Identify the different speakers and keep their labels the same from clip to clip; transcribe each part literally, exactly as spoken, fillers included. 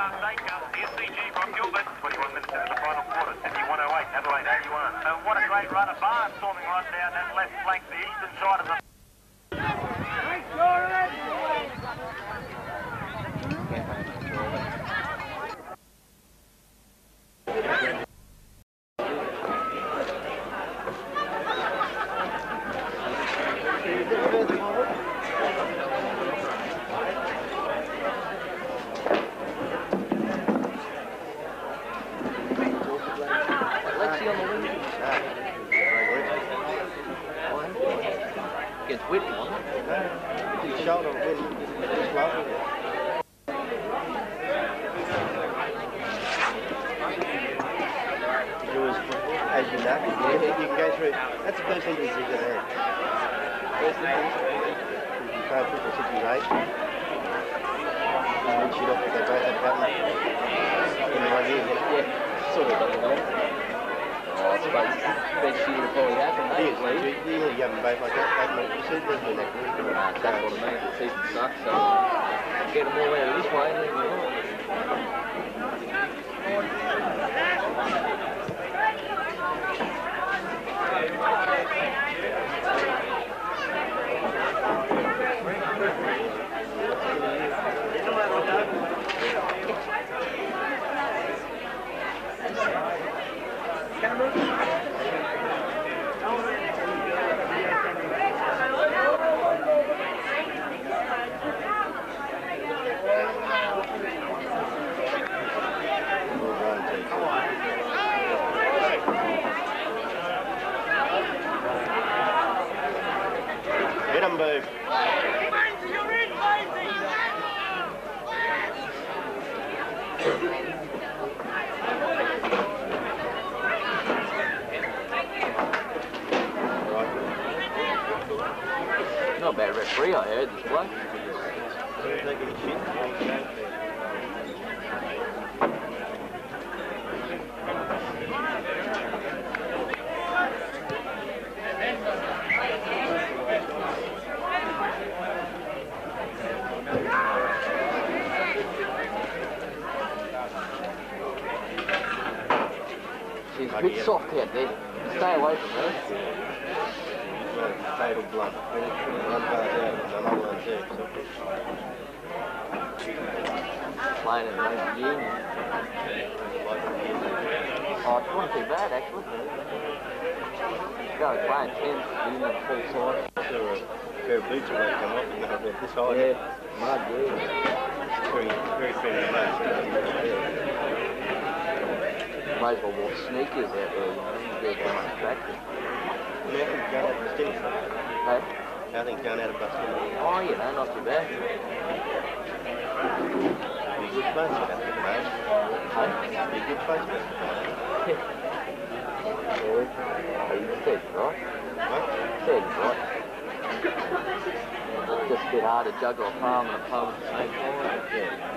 Speaker 1: State Cup, the S C G from Gilbert. twenty-one minutes into the final quarter. Sydney one oh eight, Adelaide eighty-one. Uh, what a great run of Barnes storming right down that left flank, the eastern side of the...
Speaker 2: Against Whitney, wasn't it?
Speaker 3: No, his shoulder went this lovely. It was, as you know, you, you can go through, that's the first injury you get there. First injury? You played fifty, sixty-eight. And then shoot off, they both had pattern in the one year.
Speaker 2: Yeah, sort of doesn't know. Oh, I suppose best year will probably happen, mate.
Speaker 3: Yes, you, you, you have them both like that, eight months, you see them in that group.
Speaker 2: Nah, that's what I mean, the season sucks, so get them all out of this way and leave them all.
Speaker 3: Get them, boo.
Speaker 2: Not a bad referee, I heard, this bloke. She's a bit soft out there. Stay away from her.
Speaker 3: Fatal blood. One part out and another one too.
Speaker 2: Playing in the union. Oh, it's not too bad actually. Go playing ten, union on the full side.
Speaker 3: Sure, a pair of boots will come off and they'll be this high.
Speaker 2: Yeah, mud, yeah.
Speaker 3: It's very, very fair place.
Speaker 2: Might as well walk sneakers out there, you know, get that much practice.
Speaker 3: Nothing's going out of Bustini.
Speaker 2: Hey?
Speaker 3: Nothing's going out of Bustini.
Speaker 2: Oh, you know, not too bad.
Speaker 3: Be a good place for that, mate.
Speaker 2: Hey?
Speaker 3: Be a good place for that.
Speaker 2: Yeah. You said right.
Speaker 3: What?
Speaker 2: Said right. Just a bit hard to juggle a palm and a palm at the same time. Yeah.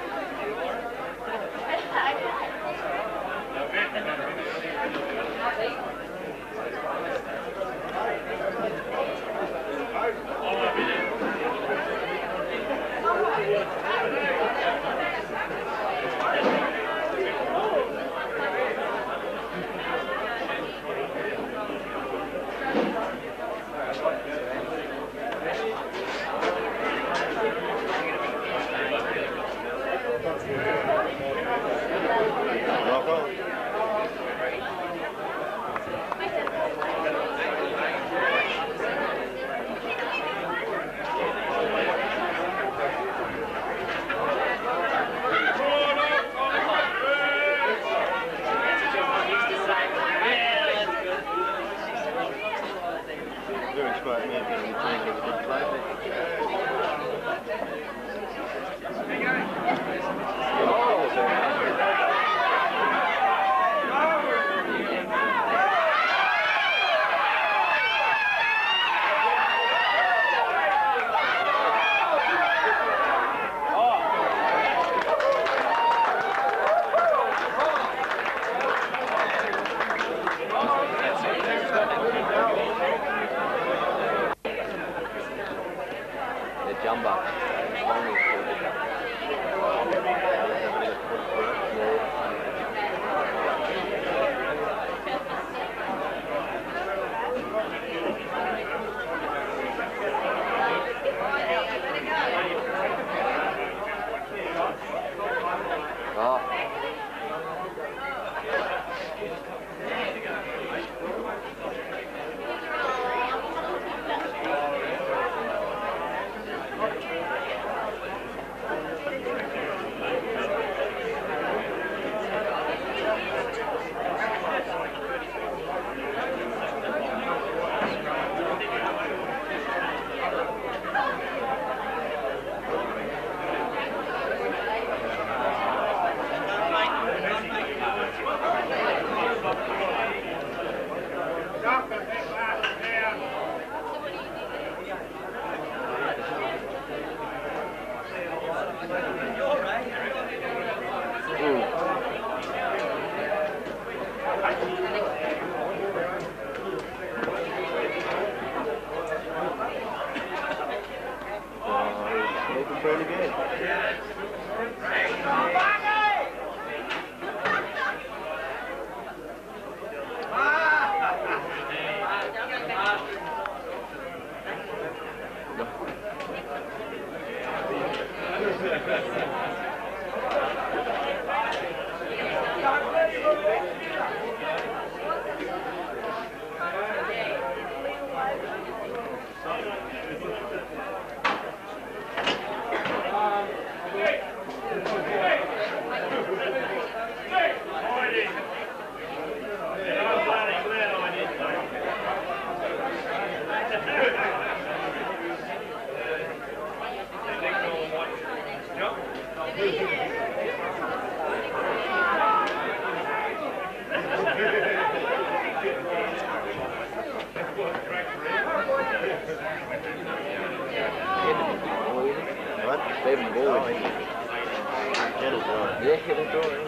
Speaker 2: Oh.
Speaker 3: Pretty good. What?
Speaker 2: They haven't
Speaker 3: Oh,
Speaker 2: gold.
Speaker 3: Get it done.
Speaker 2: Yeah, get it going.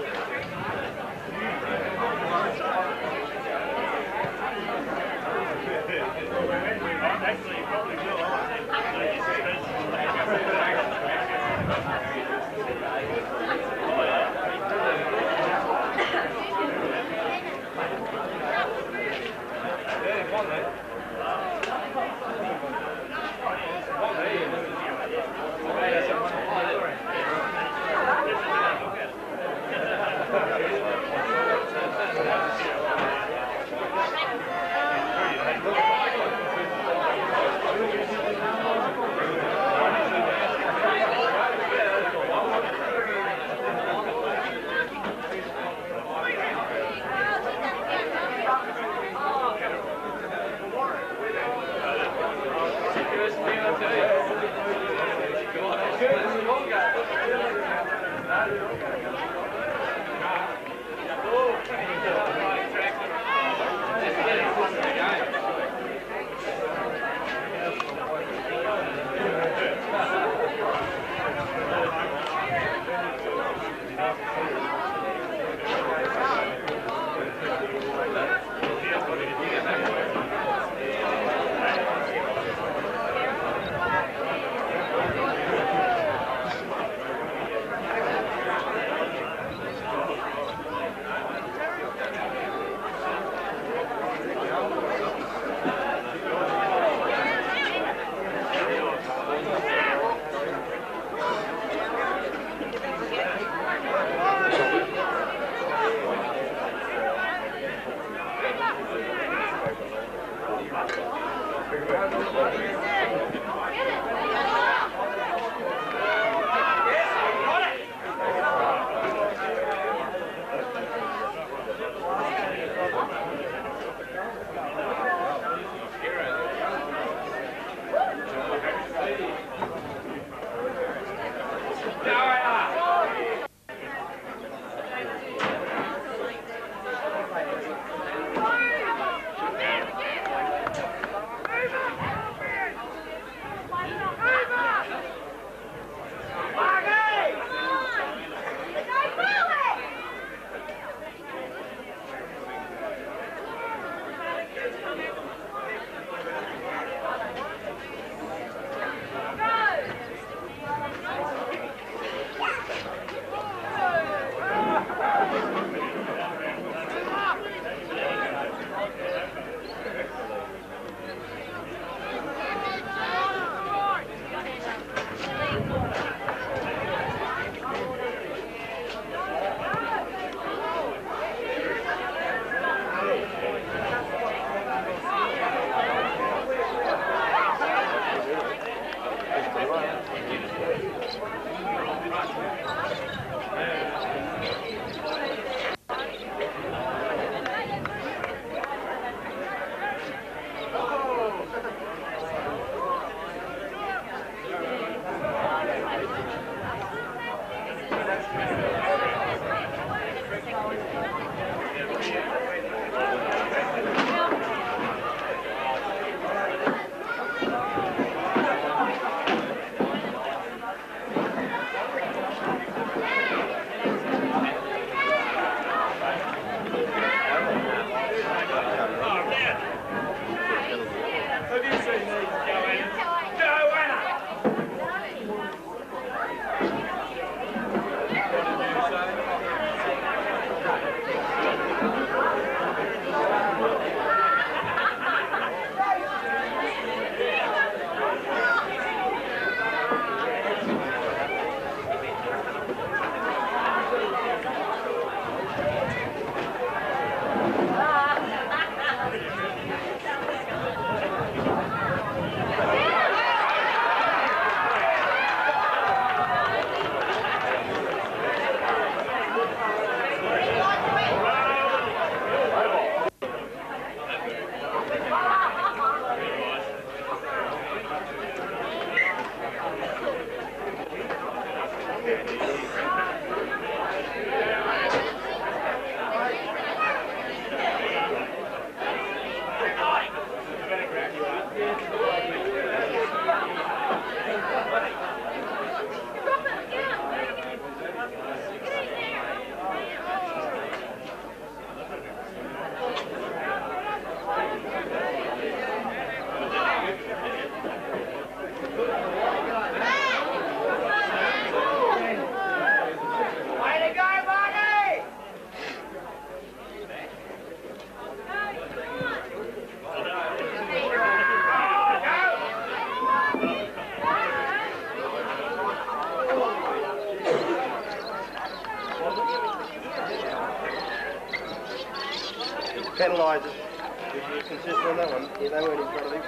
Speaker 3: Penalisers. If you're consistent on that one, yeah, they weren't in front of him.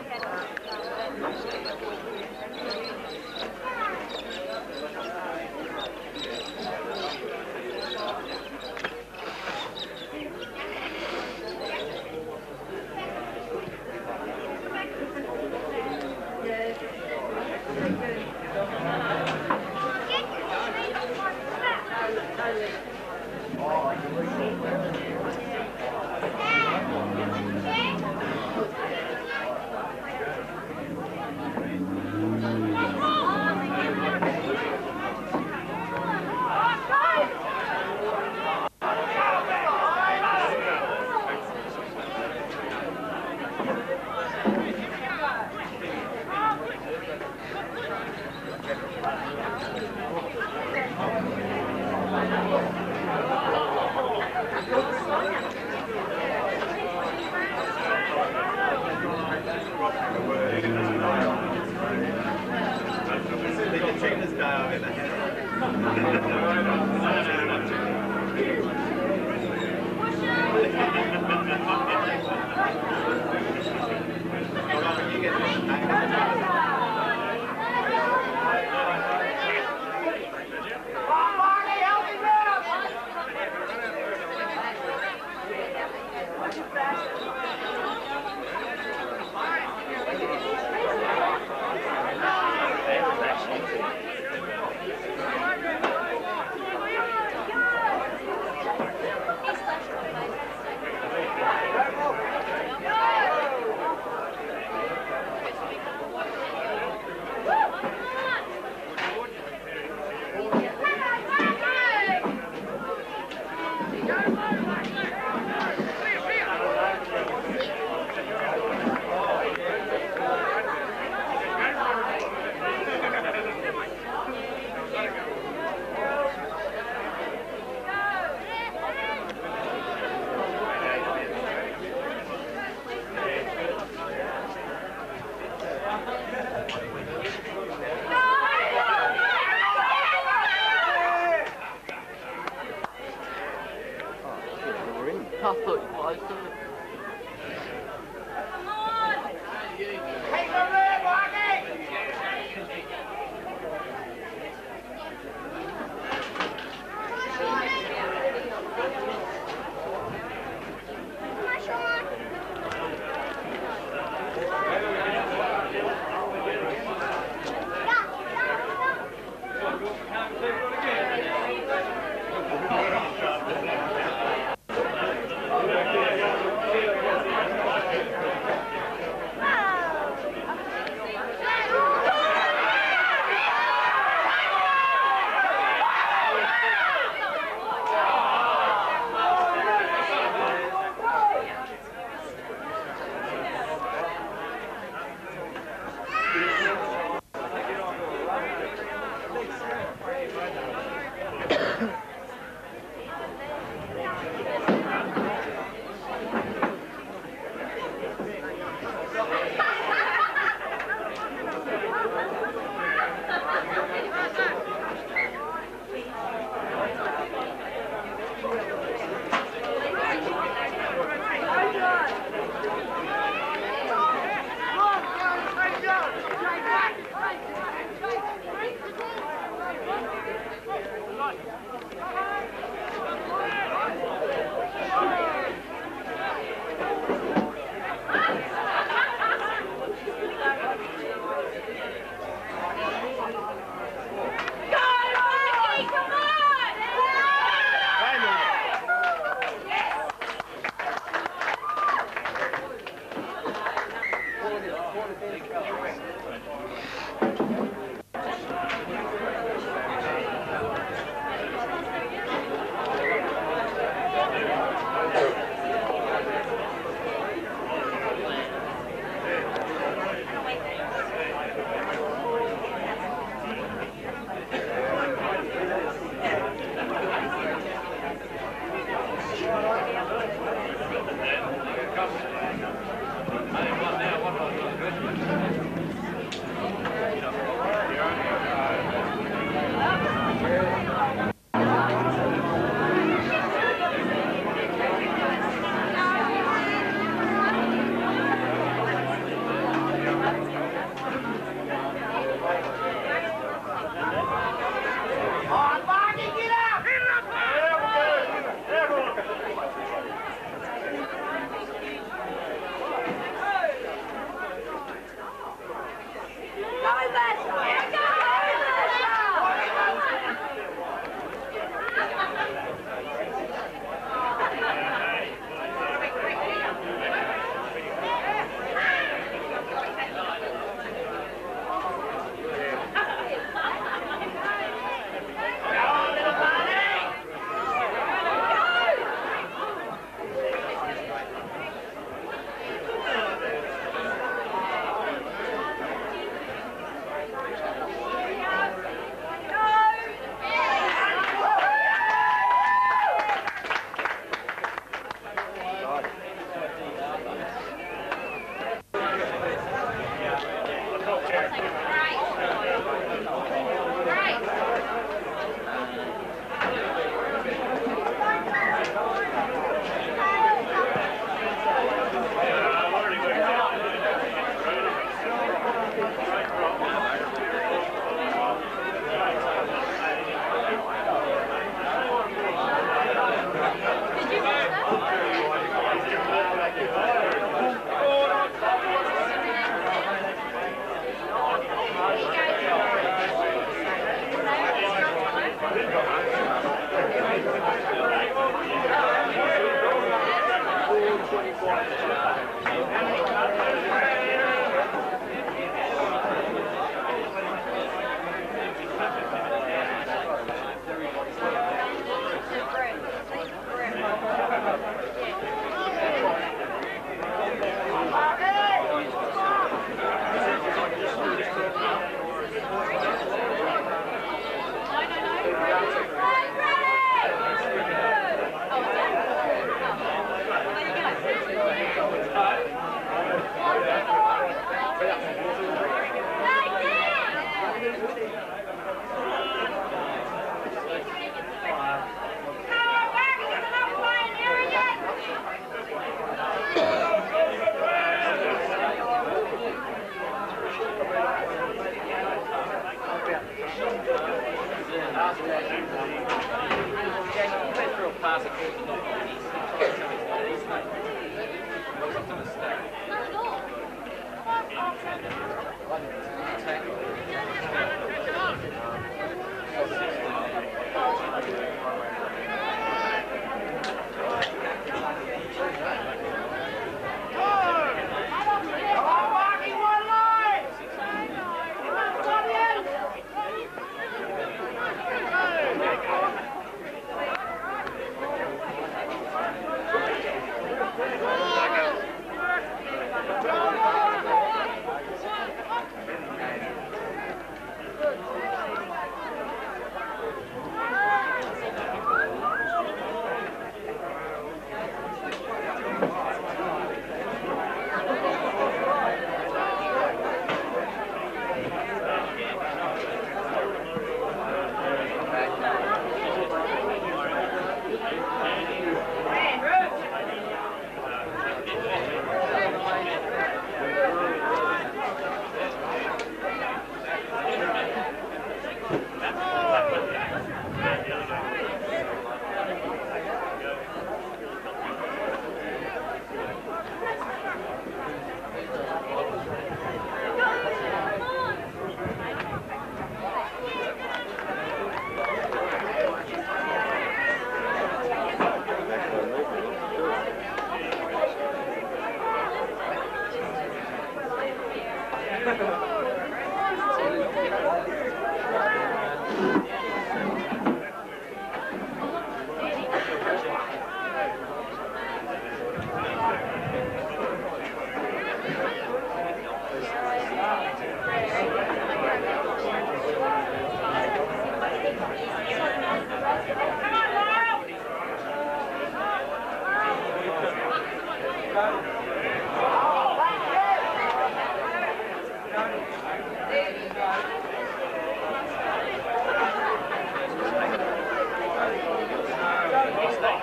Speaker 2: I thought you was.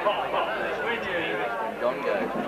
Speaker 2: Dongo.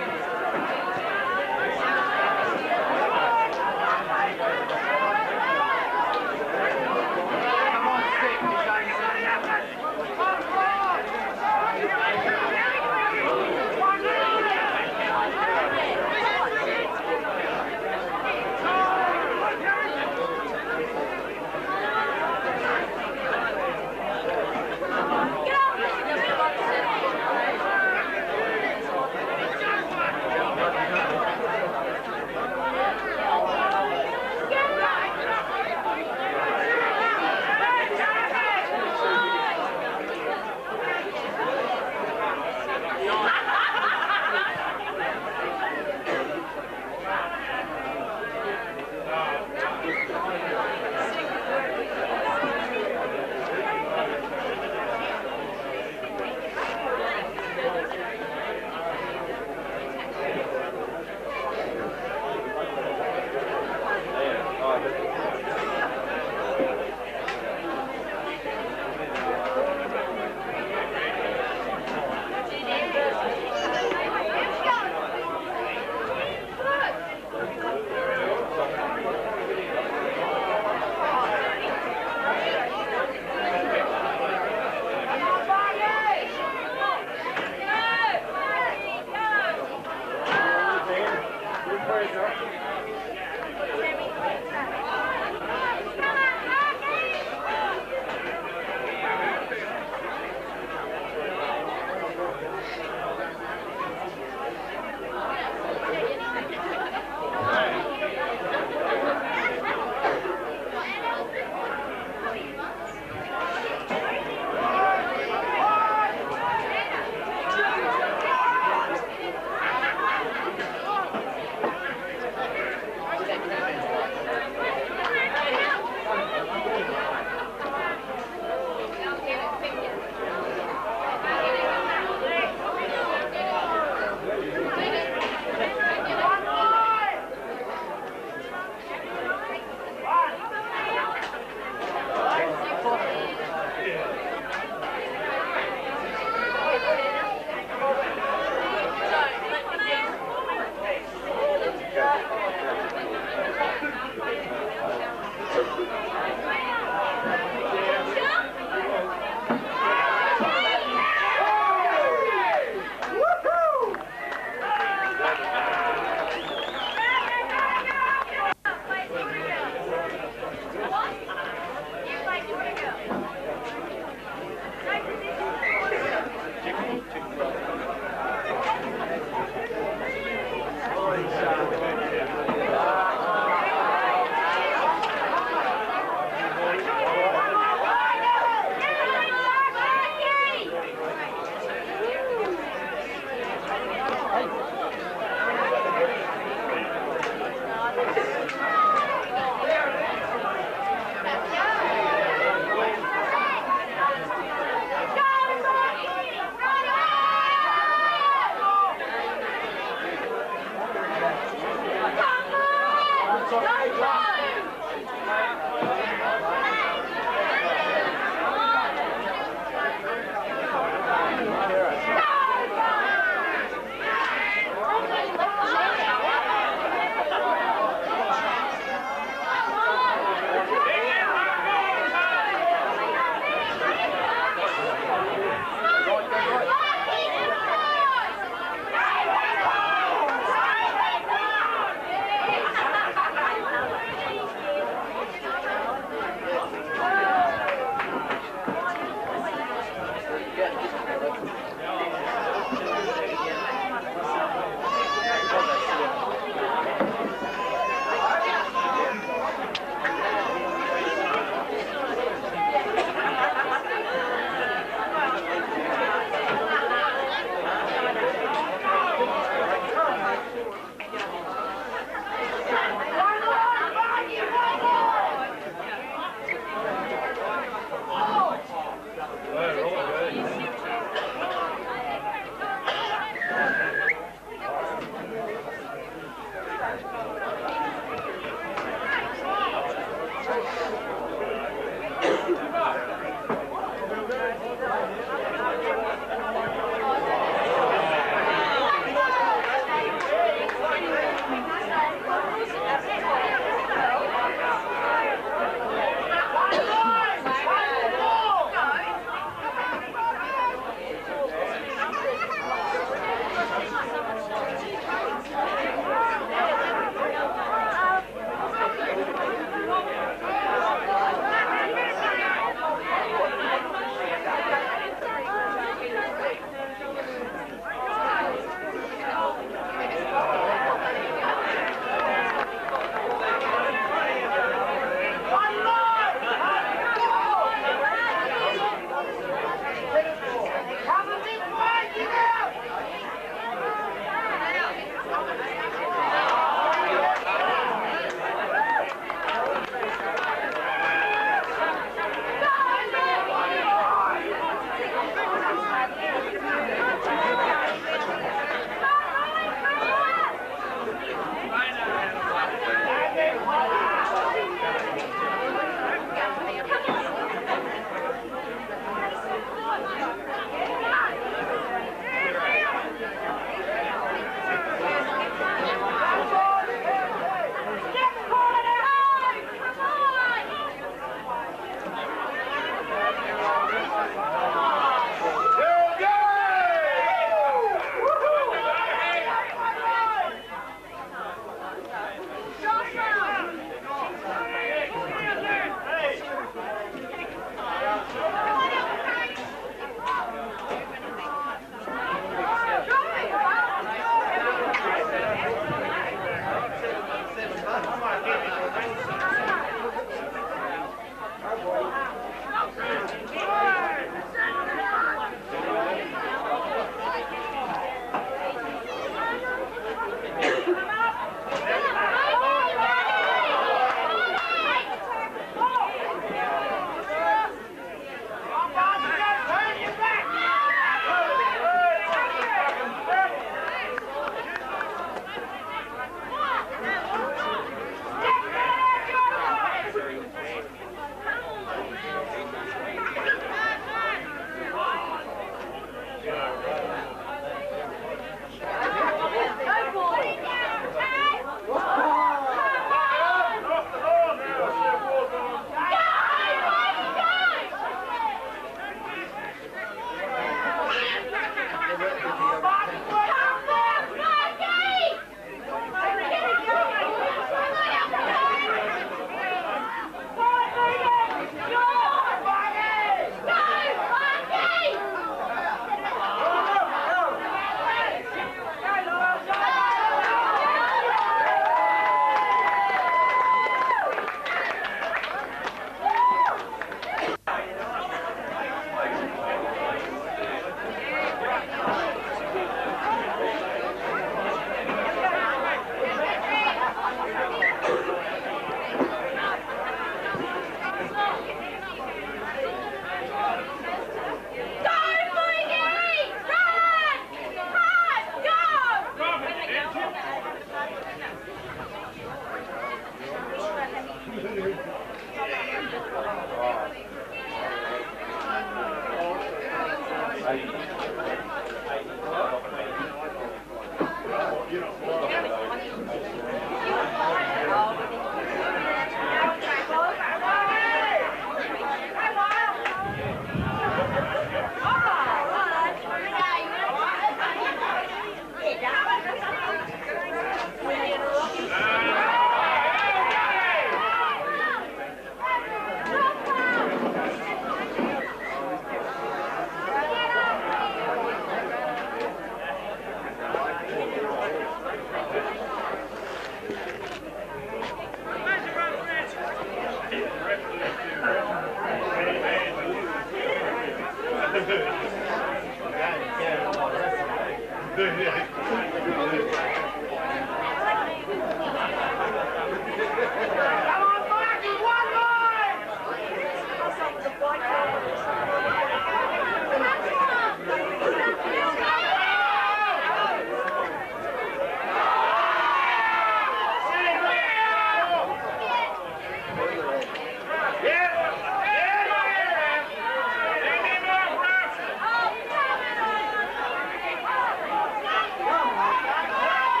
Speaker 1: Come on,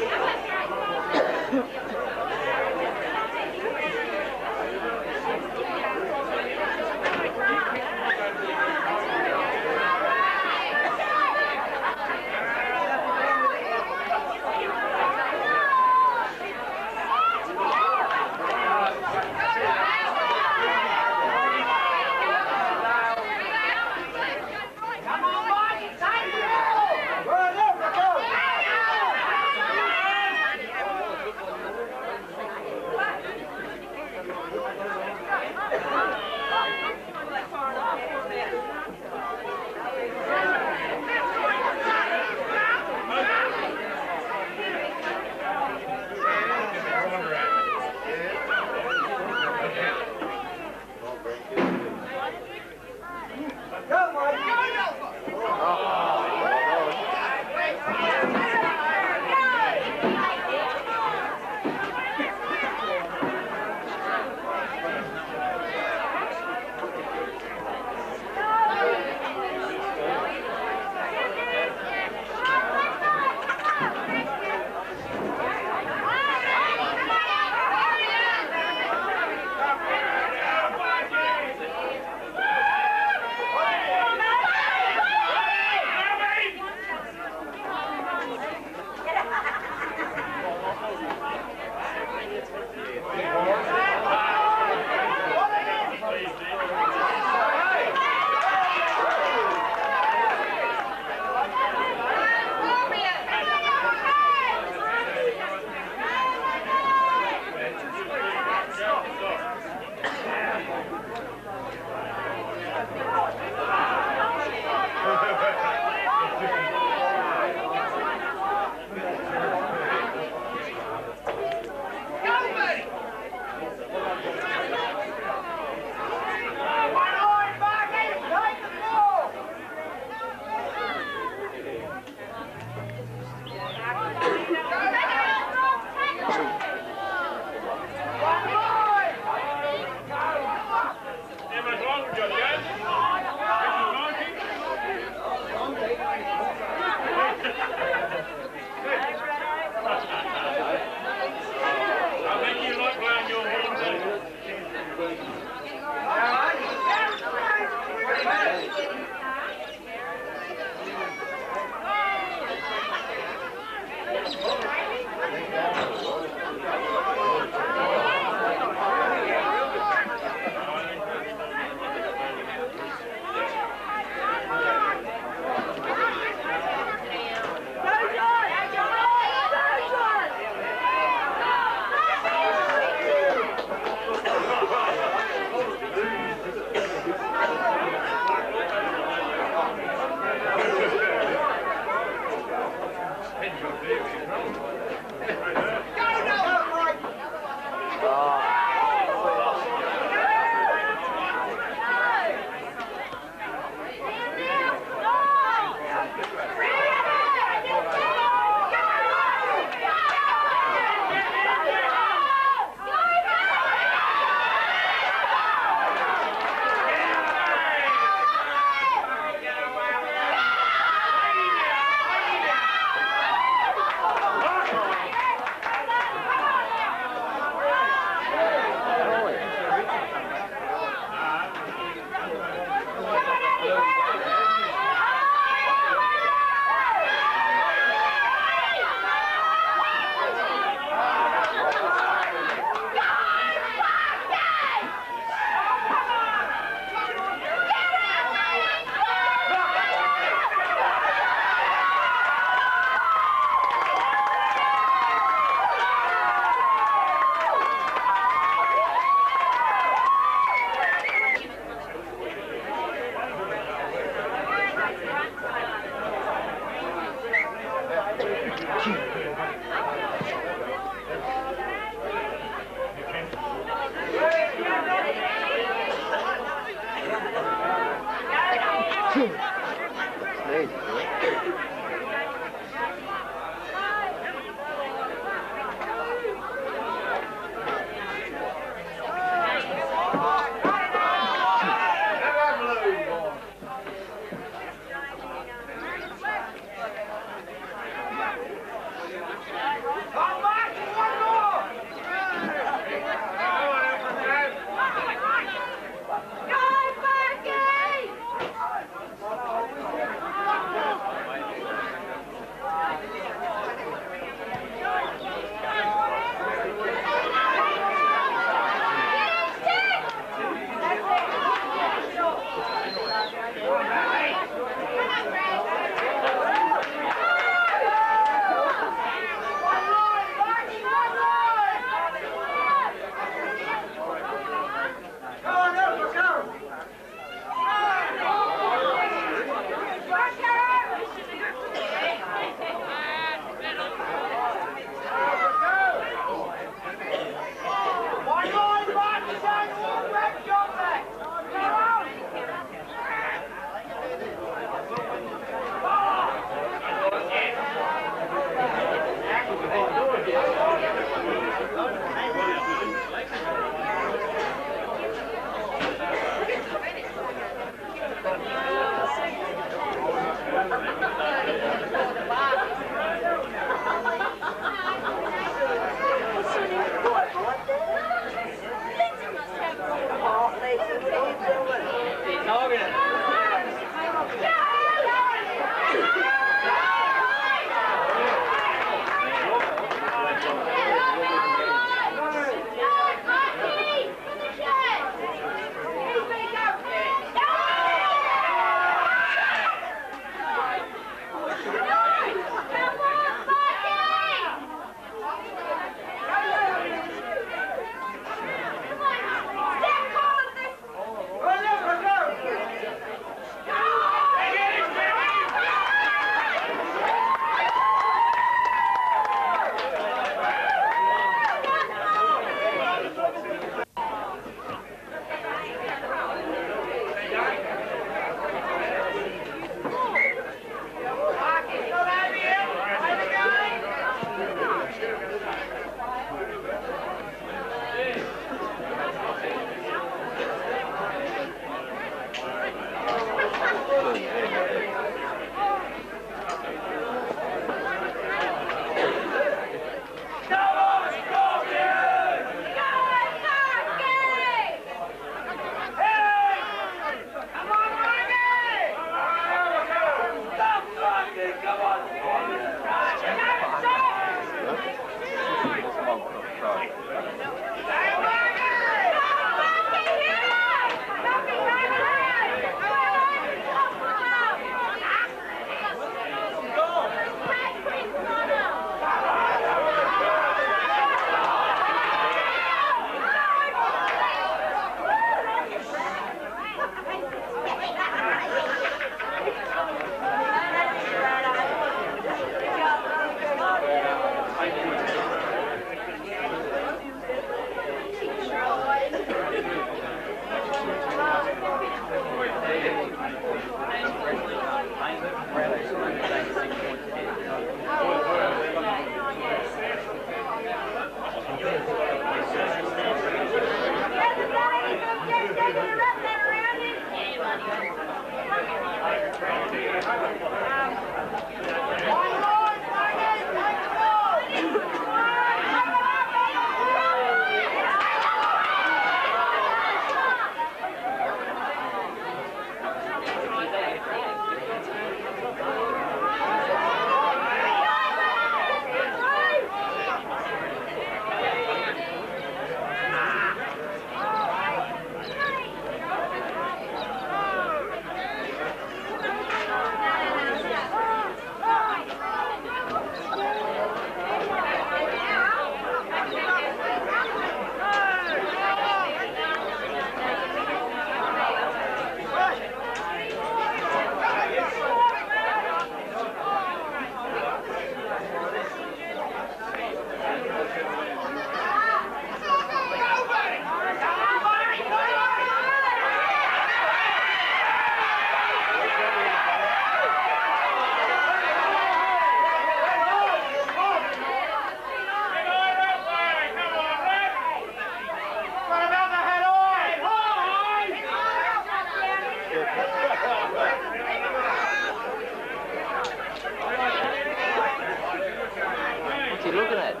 Speaker 2: What's he looking at?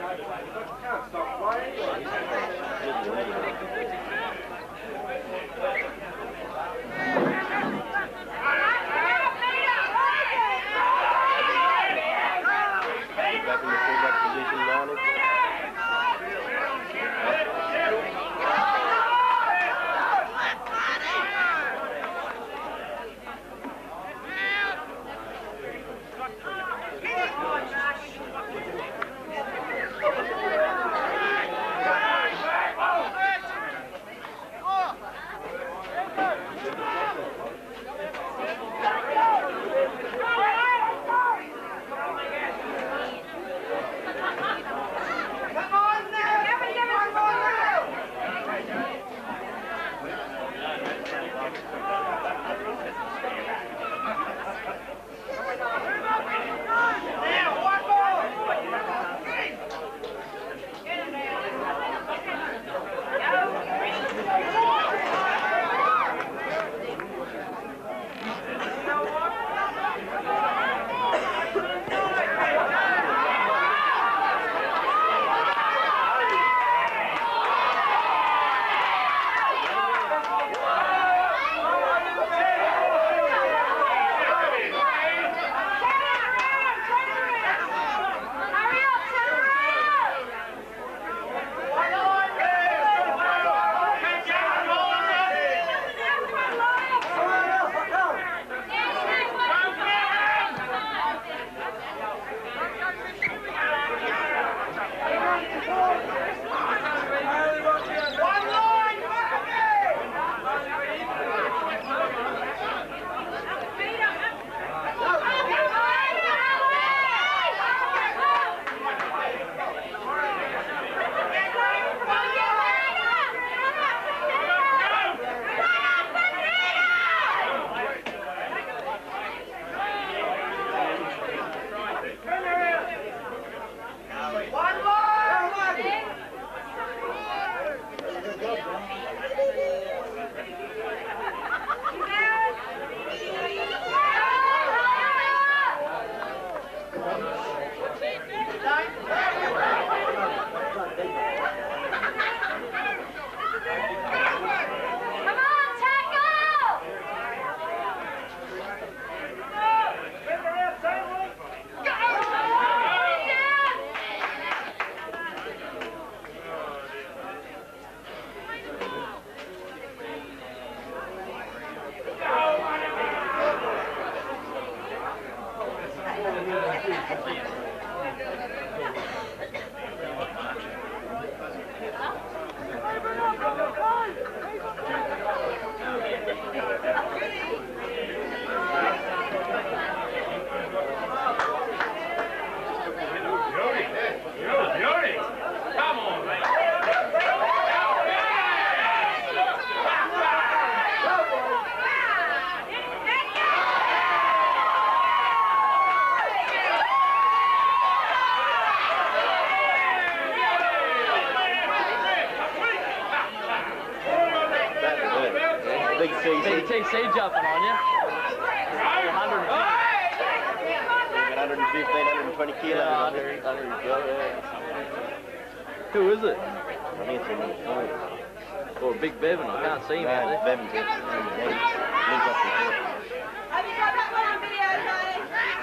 Speaker 3: Back in the fullback position, Ronnie.
Speaker 2: Big C C. Big T C jumping on you. one hundred.
Speaker 3: one hundred fifteen, one hundred twenty kilos.
Speaker 2: Yeah, I knew, I knew his brother. Who is it?
Speaker 3: I think it's in the phone.
Speaker 2: Or Big Bevan, I can't see him out
Speaker 3: No,
Speaker 2: there.
Speaker 3: Bevan's in the head. Link up the head.
Speaker 4: Have you got that one on video, Tony?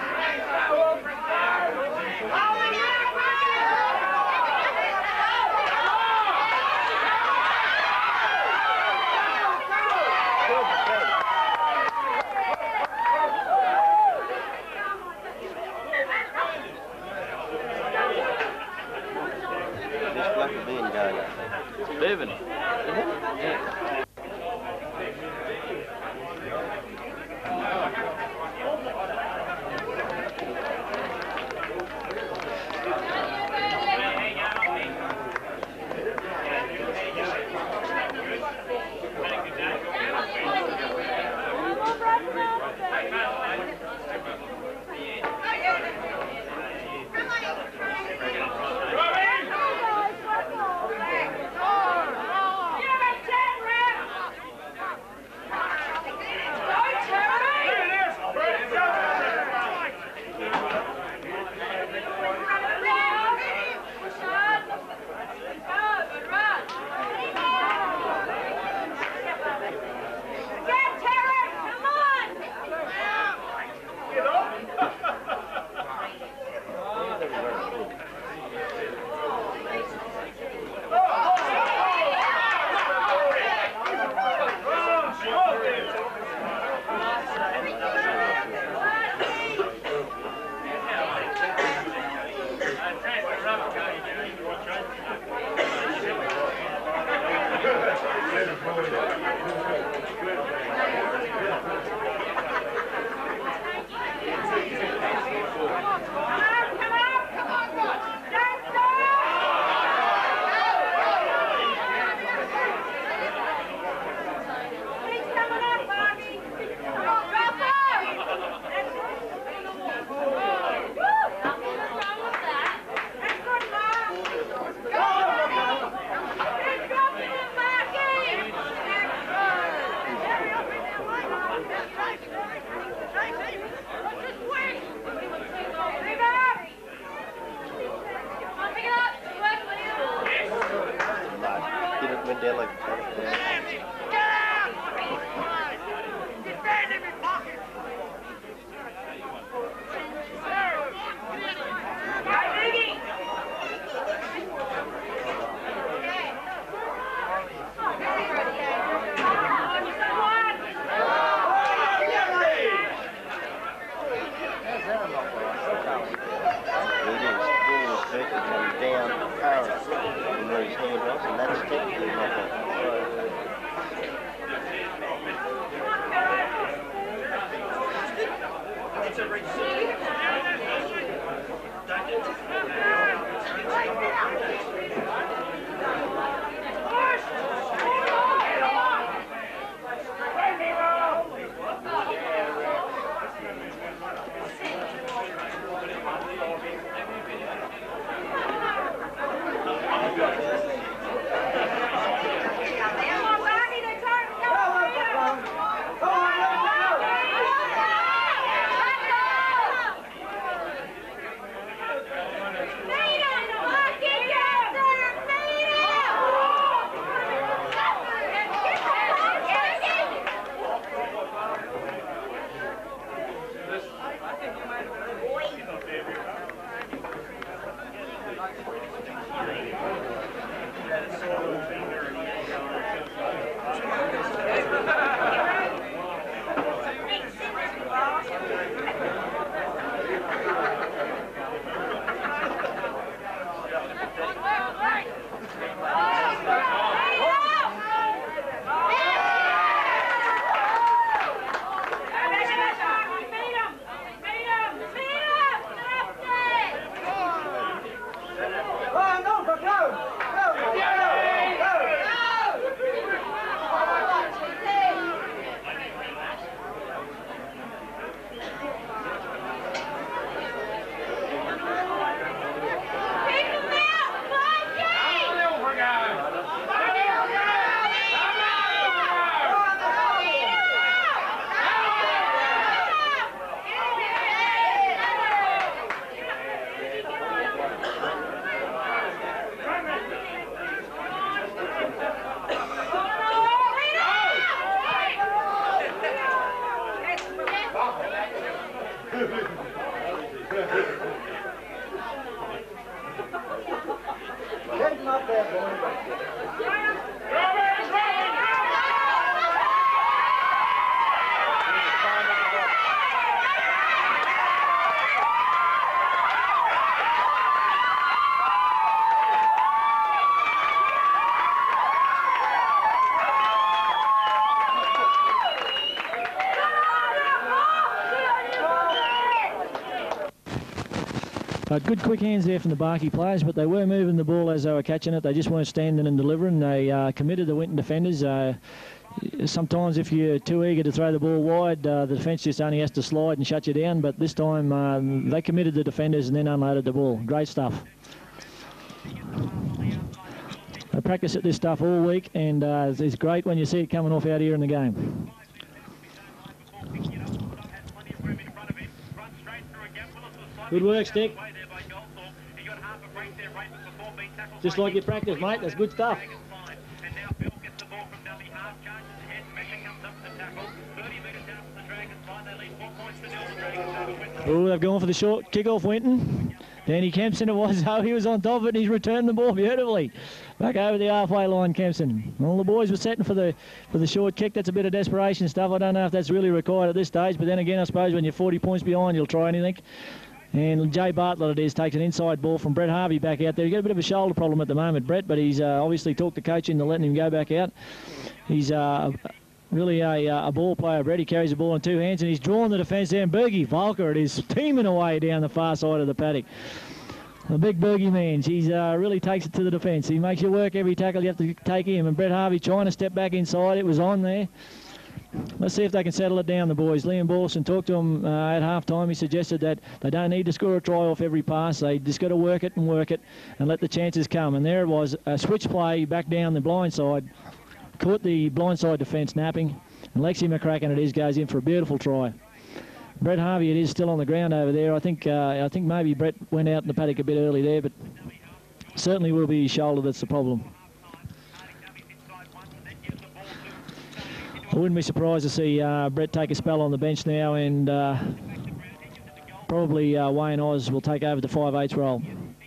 Speaker 3: This black bean going, I think.
Speaker 2: It's Bevan. Yeah.
Speaker 3: Went down like down current and where his hand was, and that's technically not a
Speaker 5: Uh, good quick hands there from the Barkey players, but they were moving the ball as they were catching it. They just weren't standing and delivering. They uh, committed the Winton defenders. Uh, sometimes if you're too eager to throw the ball wide, uh, the defence just only has to slide and shut you down. But this time uh, they committed the defenders and then unloaded the ball. Great stuff. They practice at this stuff all week, and uh, it's great when you see it coming off out here in the game. Good work, Stick. Just like you practice, mate. That's good stuff. Oh, they've gone for the short kick-off, Winton. Danny Kempson it was, though. He was on top of it and he's returned the ball beautifully. Back over the halfway line, Kempson. All the boys were setting for the for the short kick. That's a bit of desperation stuff. I don't know if that's really required at this stage, but then again, I suppose when you're forty points behind, you'll try anything. And Jay Bartlett, it is, takes an inside ball from Brett Harvey back out there. He's got a bit of a shoulder problem at the moment, Brett, but he's uh, obviously talked the coach into letting him go back out. He's uh, really a, a ball player, Brett. He carries the ball in two hands, and he's drawn the defence there. And Bergie Volker, it is, teaming away down the far side of the paddock. The big Bergie man, he uh, really takes it to the defence. He makes you work every tackle you have to take him. And Brett Harvey trying to step back inside. It was on there. Let's see if they can settle it down, the boys. Liam Borson talked to him uh, at half-time. He suggested that they don't need to score a try off every pass. They just got to work it and work it and let the chances come. And there it was, a switch play back down the blind side. Caught the blind side defence napping. And Lexi McCracken, it is, goes in for a beautiful try. Brett Harvey, it is still on the ground over there. I think uh, I think maybe Brett went out in the paddock a bit early there, but certainly will be his shoulder that's the problem. I wouldn't be surprised to see uh, Brett take a spell on the bench now, and uh, probably uh, Wayne Oz will take over the five eighths role.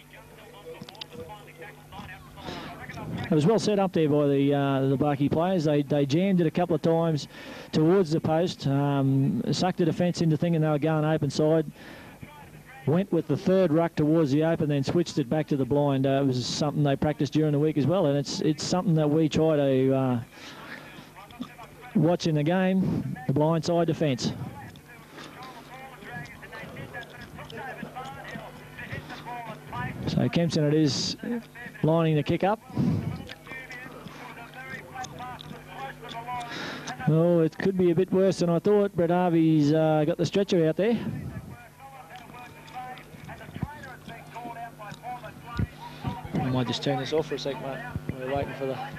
Speaker 5: It was well set up there by the uh, the Barkey players. They they jammed it a couple of times towards the post, um, sucked the defence into thinking they were going open side. Went with the third ruck towards the open, then switched it back to the blind. Uh, it was something they practiced during the week as well, and it's it's something that we try to uh, watch in the game. The blind side defence. So Kempson, it is, lining the kick up. Oh, it could be a bit worse than I thought. Brett Harvey's uh, got the stretcher out there. I might just turn this off for a sec, mate. We're waiting for the...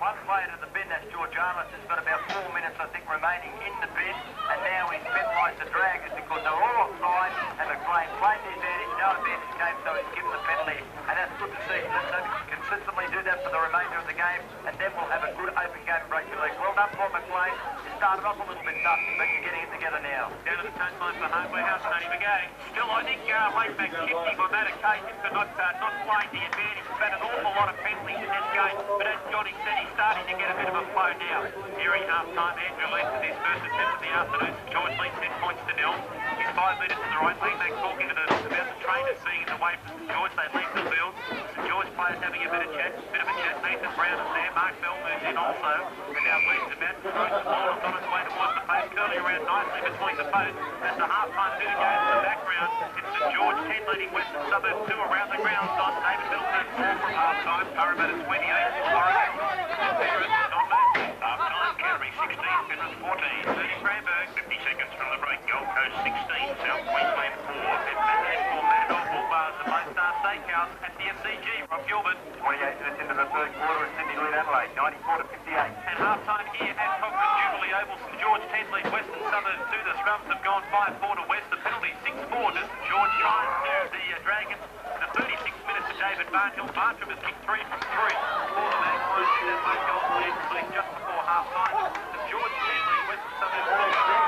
Speaker 1: one player to the bin, that's George Arliss, has got about four minutes, I think, remaining in the bin, and now he's penalised the Dragons because they're all offside and McLean played the advantage, no advantage came, so he's given the penalty, and that's good to see. Let's hope he can consistently do that for the remainder of the game, and then we'll have a good open game in Rugby League. Well done, Paul McLean. You started off a little bit tough, but you're getting it together now.
Speaker 6: Down to the touchline for Hardware House, Tony McGay. Still, I think uh, late back shifting on that occasion for not, uh, not playing the advantage. He's had an awful lot of penalties in this game, but as Johnny said, he's starting to get a bit of a flow now. Here in half-time, Andrew leads with his first attempt of the afternoon. George leads ten points to nil. He's five metres to the right lane back, talking to the, about the trainers seeing it away from George. They leave the field. St George players having a bit of chat, bit of a chat. Nathan Brown is there. Mark Bell moves in also. And now leads the bat, throws the ball. It's on its way towards the post, curling around nicely between the posts. As the half-time two goes in the background, it's St George ten leading Western Suburbs two around the ground. On David Middleton four from half-time. Parramatta twenty-eight. Warriors. Half-time, Canterbury sixteen, Penrith fourteen. thirty Cranberg, fifty seconds from the break. Gold Coast sixteen, South Queensland four. And for Matador Bullbars, the Lone Star Steakhouse at the M C G. Rob Gilbert.
Speaker 1: twenty-eight minutes into the third quarter, and Sydney lead Adelaide, ninety-four to fifty-eight.
Speaker 6: And half-time here at Cochrane Jubilee Oval. St George ten lead Western Suburbs two. The scrums have gone five four to West. The penalty six four to St George trying to the uh, Dragons. The thirty-six minutes to David Barnhill. Bartram has kicked three from three. For the Magpies, see that late goal lead lead just before half-time. St George ten lead Western Suburbs two.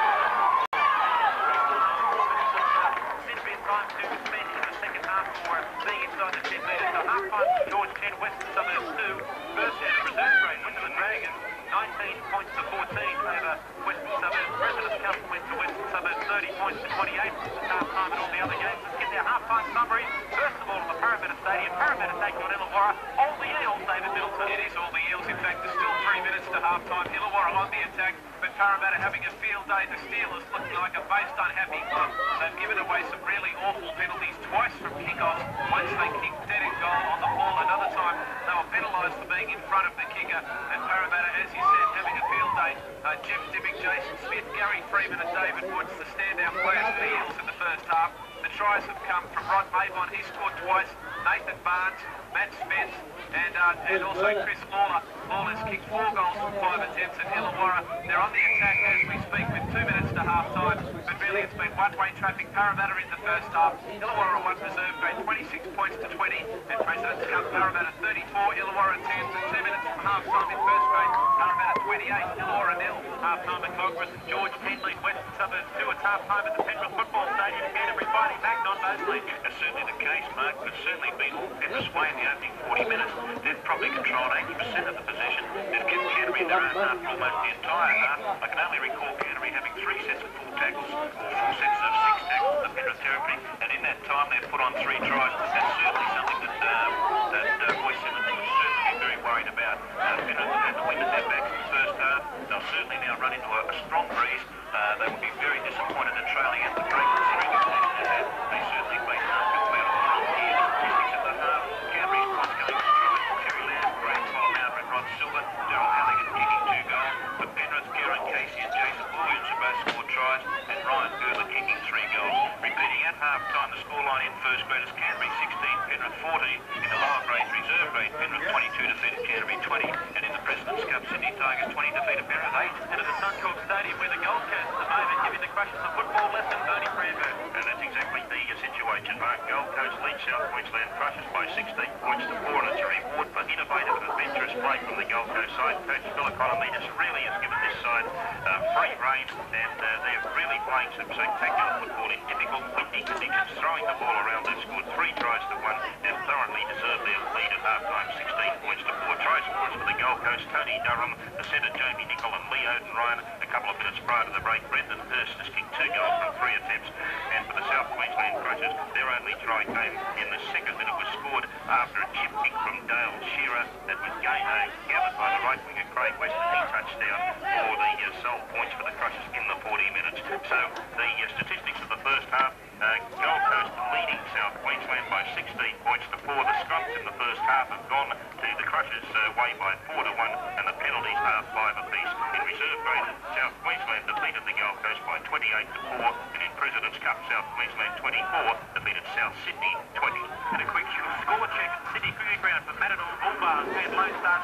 Speaker 6: Time to spend in the second half for being inside the ten metres. So half-time St George ten, Western Suburbs two. First out of reserve grade win to the Dragons, nineteen points to fourteen over Western Suburbs. President's Cup went to Western Suburbs, thirty points to twenty-eight. Half-time in all the other games. Let's get their half-time summary. First of all, at the Parramatta Stadium. Parramatta taking on Illawarra. All the Eels, David Middleton. It is all the Eels. In fact, there's still three minutes to half-time. Illawarra on the attack, but Parramatta having a field day. The Steelers looking like a most unhappy club. They've given away some really awful penalties twice from kick-offs. Once they kicked dead in goal on the ball, another time they were penalised for being in front of the kicker. And Parramatta, as you said, having a field day. Uh, Jim Dimmick, Jason Smith, Gary Freeman and David Woods, the standout players for the Eels in the first half. The tries have come from Rod Mavon, he scored twice, Nathan Barnes, Matt Spence, and, uh, and also Chris Lawler. Lawler's kicked four goals from five attempts at Illawarra. They're on the attack as we speak with two minutes to half-time, but really it's been one-way traffic. Parramatta in the first half, Illawarra one reserve grade, twenty-six points to twenty, and President's Cup Parramatta thirty-four, Illawarra ten. So two minutes from half-time in first grade, Parramatta twenty-eight, Illawarra nil. Half-time at Cogra, St George ten lead Western Suburbs two. It's half-time at the Penrith Football Stadium. Canterbury fighting back, Don Mosley.
Speaker 1: That's certainly the case, Mark. It's certainly been all Penrith's way in the opening forty minutes. They've probably controlled eighty percent of the possession. They've kept Canterbury in their own half for almost the entire half. I can only recall Canterbury having three sets of full tackles, or four sets of six tackles in the Penrith territory, and in that time they've put on three tries. That's certainly something that, um, that uh, Roy Simmons will certainly be very worried about. Uh, Penrith have had the wind at their backs in the first half. They'll certainly now run into a, a strong breeze. Uh, they will be very disappointed in trailing out the break, considering the position they've had. They certainly played hard to clear on the front here. Statistics at the half. Canterbury's points coming through it. Terry Lamb, Graham Colmount and Rod Silver. Daryl Halligan kicking two goals. For Penrith, Kieran Casey and Jason Williams have both scored tries, and Ryan Gerler kicking three goals. Repeating at half-time, the scoreline in first grade is Canterbury sixteen, Penrith fourteen. In the lower grades, reserve grade, Penrith twenty-two defeated Canterbury twenty, and in the President's Cup, Sydney Tigers twenty defeated Penrith eight. And at the Suncorp Stadium, where the Gold Coast at the moment giving the Crushers a football lesson, Bernie Cranberg. And that's exactly the situation, Mark. Gold Coast leads South Queensland Crushers by sixteen points to four, and it's a reward for innovative and adventurous play from the Gold Coast side. Coach Phil Economidis really has given this side uh, free rein, and uh, they're really playing some spectacular football in difficult, windy conditions, throwing the ball around. They've scored three tries to one, and thoroughly deserved their lead at half-time, sixteen points to four. Try scorers for the Gold Coast, Tony Durham, the centre Jamie Nichol and Lee Oden Ryan. A couple of minutes prior to the break, Brendan Hurst has kicked two goals from three attempts, and for the South Queensland Crushers, their only try came in the second, and it was scored after a chip kick from Dale Shearer that was game A, gathered by the right winger Craig Weston. He touchdown for the uh, sole points for the Crushers in the forty minutes. So the uh, statistics of the first half, uh, Gold Coast leading South Queensland by sixteen points to four. The scrums in the first half have gone to the Crushers' uh, way by four to one, and the penalties are five apiece. In reserve grade, South Queensland defeated the Gold Coast by twenty-eight to four, and in President's Cup, South Queensland twenty-four defeated South Sydney twenty.
Speaker 6: And a quick score check at Sydney Cricket Ground for Matador Bullbars and Lone Star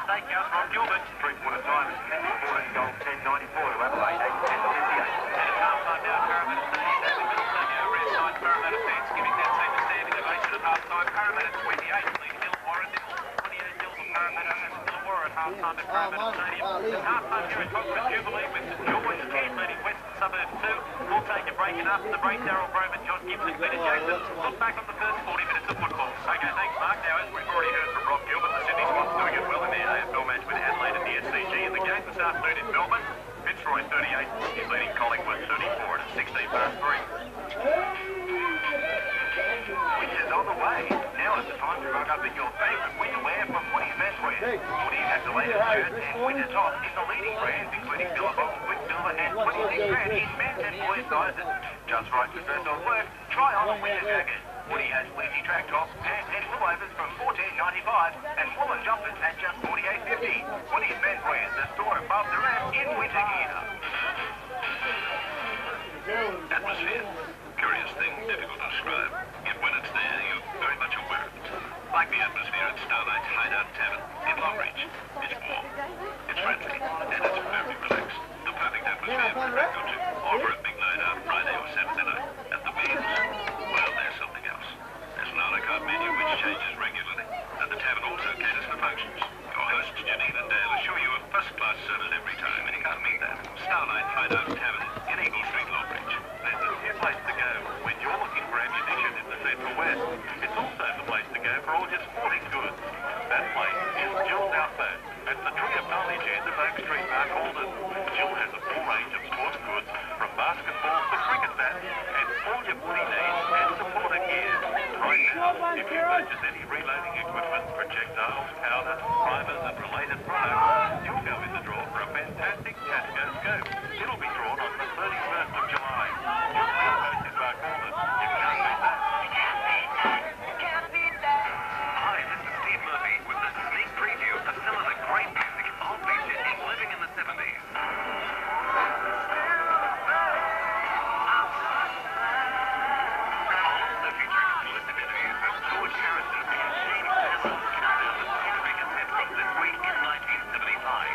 Speaker 6: Steakhouse, Rob Gilbert. Three-quarter time is fourteen goals, ten ninety-four to Adelaide, eight ten fifty-eight. And it's half-time now, Parramatta thirty-seven, Middleton, rare side Parramatta fans giving that team a standing ovation at half-time. Parramatta twenty-eight, Lee Hill, Warren Nichols, twenty-eight nil for Parramatta, and Illawarra at half-time at Parramatta Stadium. It's half-time here at Cockburn Jubilee with George Ken leading Western Suburbs two. We'll take a break, and after the break, Darryl Broman, John Gibson, Peter Jackson. Look back on the first forty minutes of football. Okay, thanks, Mark. Now, as we've already heard from Rob Gilbert, the Sydney Swans doing it well in their A F L match with Adelaide at the S C G in the game this afternoon in Melbourne. Fitzroy thirty-eight is leading Collingwood thirty-four at sixteen past three. Which is on the way. Now is the time to run up in your favourite winter wear from Woodies Menswear. Woodies has the latest shirts and winter tops in the leading brands, including Billabong, Quicksilver and twenty-six grand in men's and boys' sizes. Just right to dress on work, try on a winter jacket. Woody has fleecy track tops, pants and pullovers from fourteen ninety-five and woolen jumpers at just forty-eight fifty. Woodies Menswear, the store above the rest in winter gear.
Speaker 1: Atmosphere. Curious thing, difficult to describe. Yet when it's there, you're very much aware of it. Like the atmosphere at Starlight's Hideout Tavern in Longreach. It's warm, it's friendly, and it's very relaxed. The perfect atmosphere for a drink or two, or for a big night out Friday or Saturday night. At the Beans, well, there's something else. There's an a la carte menu which changes regularly, and the tavern also caters for functions. Your hosts, Janine and Dale, assure you of first-class service every time, and you can't beat that. Starlight Hideout Tavern in Eagle Street, Longreach.
Speaker 6: There's a new place to go when you're looking for ammunition in the Central West. It's also the place to go for all your sporting goods. That place is Jill's Outlet at the Tree of Knowledge end of Oak Street, Mark Alden. Jill has a full range of sports goods, from basketball to cricket bats, and all your footy needs and supporter gear. Right now, if you purchase any reloading equipment, projectiles, powder, primers and related products, you'll go in the draw for a fantastic Tasco scope. It'll be drawn on the thirty-first of July. You'll see it posted Mark Alden. You can't beat that.
Speaker 1: Hi, this is Steve Murphy with the sneak preview of some of the great music all featured in Living in the seventies. Also featuring exclusive interviews with George Harrison and Gene Taylor, countdown to ten biggest hits from this week in nineteen seventy-five.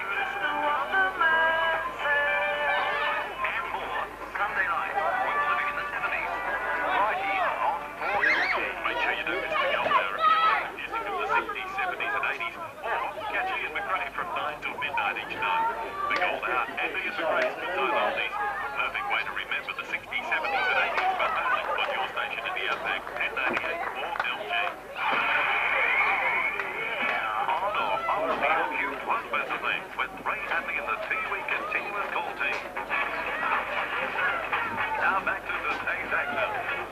Speaker 1: And more, Sunday night with Living in the seventies. Right here on four L G.
Speaker 6: Make sure you don't miss the Gold Hour if you like music of the sixties, seventies and eighties. Or catch Ian McRae from nine till midnight each night. The Gold Hour and Ian McRae's Midnight Oldies. Perfect way to remember the sixties, seventies and eighties, but only on your station in the Outback, ten ninety-eight four L G.
Speaker 1: On or off the field, you won't miss a thing with Ray Hadley and the Tiwi Continuous Call Team. Now back to the Taste Action.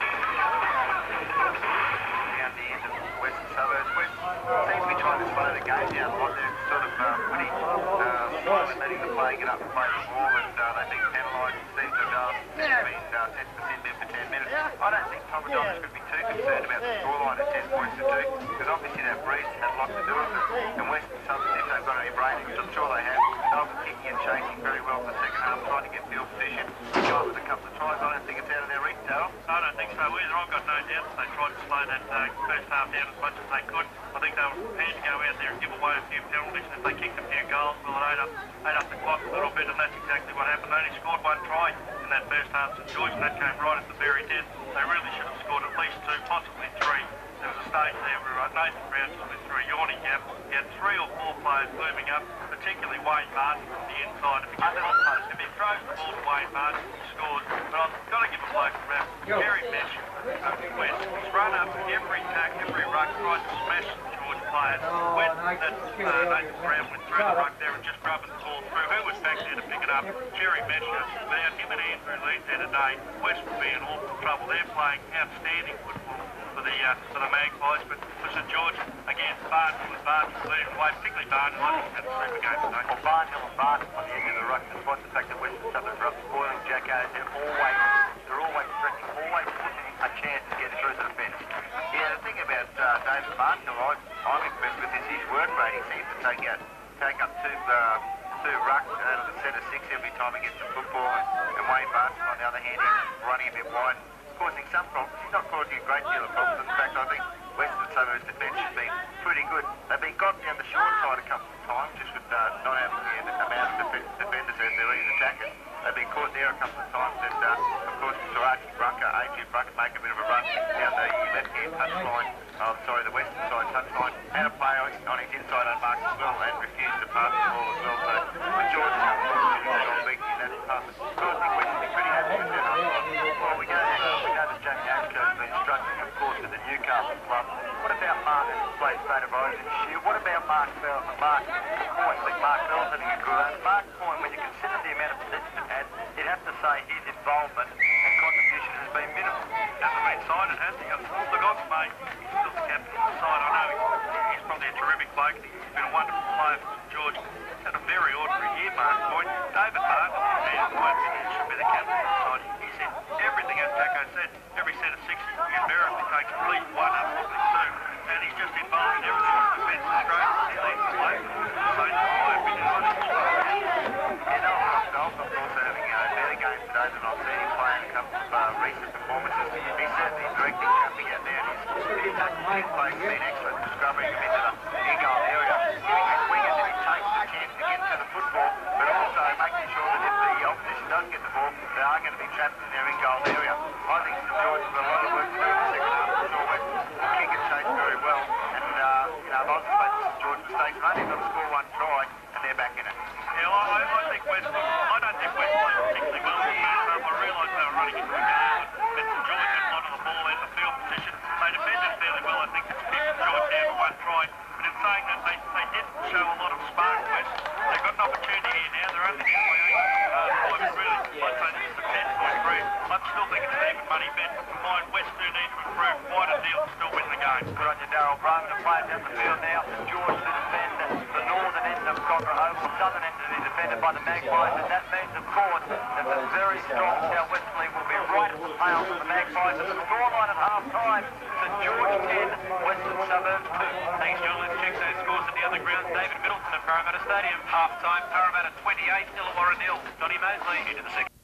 Speaker 6: Down the end of Western Suburbs. West seems to be trying to slow the game down a lot. They're sort of uh, pretty uh, slow in letting the play get up and play the ball, and uh, they think penalised seems to have done. It's been uh, ten percent there for ten minutes. I don't think Tom Adonis could be too concerned about the scoreline at ten points to two, because obviously that breeze had a lot to do with it. And Western Suburbs, if they've got any brain, which I'm sure they have, they'll be kicking and chasing very well for the second half, trying to get field position. Going with a couple of tries, I don't think it's out of their reach, Darryl.
Speaker 7: I don't think so either. I've got no doubt they tried to slow that uh, first half down as much as they could. I think they were prepared to go out there and give away a few penalties, and if they kicked a few goals, well, it ate up, ate up the clock a little bit, and that's exactly what happened. They only scored one try in that first half, St George, and that came right at the very end. They really should have scored at least two, possibly three. There was a stage there where uh, Nathan Brown just went through a yawning gap. He had three or four players moving up, particularly Wayne Martin from the inside. If he, if he throws the ball to Wayne Martin, he scores. But I've got to give a bloke a rap. Gary Mitch, West, he's run up every tack, every ruck, tried to smash the George players. When that uh, Nathan Brown went through the ruck there and just rubbing the ball through, who was back there to pick it up? Jerry Mesher. Without him and Andrew Lee there today, West would be in awful trouble. They're playing outstanding football for the uh, for the Magpies, but for St George, again, Barton and Barton leading the way, particularly Barton. I think that's a super game today.
Speaker 6: Well, Barnhill and Barton on the edge of the ruck, despite the fact that Western Suburbs are up spoiling Jackos, they're always, they're always stretching, always pushing a chance to get through the defence. Yeah, the thing about uh, David Barnhill, I, I'm impressed with is his work rate. He seems to take out, take up two, uh, two rucks out of the set of six every time he gets the football, and, and Wayne Barton, on the other hand, he's running a bit wide, causing some problems. He's not causing a great deal of problems. In fact, I think
Speaker 1: Western Suburbs defence has been pretty good. They've been got down the short side a couple of times, just with uh, not having the amount of def defenders as they're in attackers. They've been caught there a couple of times, and uh, of course, Sarachi Brunker, Adrian Brunker, make a bit of a run down the left-hand touchline. Oh, sorry, the western side touchline. Had a play on his inside unmarked as well, and refused to pass the ball as well. So, the George is well big in that department. So I think we should be pretty happy with that. Well, we know that, uh, we know that Jamie Ashko has been struggling, of course, with the Newcastle club. What about Mark, who plays State of Origin this year? What about Mark Bell? Mark Point? I think Mark Bell's having a good run. Mark Point, when you consider the amount of possession they've had, you'd have to say his involvement and contribution has been minimal.
Speaker 7: Hasn't been signed, has he? Look, I've made, he's still the captain of the side. I know he's, he's probably a terrific bloke. He's been a wonderful player for George. He's had a very ordinary year, Mark Point. David Barton, he should be the captain of the side. He said everything, as Jacko said, every set of six, he invariably takes at least one, absolutely two. And he's just involved in everything. The defence is great. He leads the play. So, in my opinion, I think he's great.
Speaker 1: You know, Golf, of course, having a better game today than I've seen him playing a couple of uh, recent performances. He's certainly directing jumping out there. His, his touching kick play has been excellent, discovering him into the in-goal area, giving his wingers if he takes the chance to get to the football, but also making sure that if the opposition does get the ball, they are going to be trapped in their in-goal area. I think St George has got a lot of work to do in the second half. I'm sure West will kick and chase very well, and uh, you know, I've also made St George mistakes. They've only got to score one try, and they're back in it.
Speaker 7: Yeah, I, I think West, I don't think West played particularly well in the first half. I realised they were running into a game, but St George had a lot of the ball in the field position. They defended fairly well, I think, to keep St George down for one try. But in saying that, they, they did show a lot of spark, West. They've got an opportunity here now. They're only getting by eight. Uh, I really, I'd say this is a ten point three. I still think it's an even money bet. Combined, West do need to improve quite a deal to still win the game.
Speaker 1: Good on you, Darryl Brown. The players down the field now. St George to defend the northern end of Cogra Oval, southern end to be defended by the Magpies, and that means, of course, that the very strong South Westerly will be right at the tails of the Magpies. And the scoreline at half-time, St George ten, Western Suburbs two.
Speaker 6: Thanks, John. Let's check those scores at the other ground. David Middleton at Parramatta Stadium. Half-time, Parramatta twenty-eight, Illawarra nil. Johnny Mosley into the second.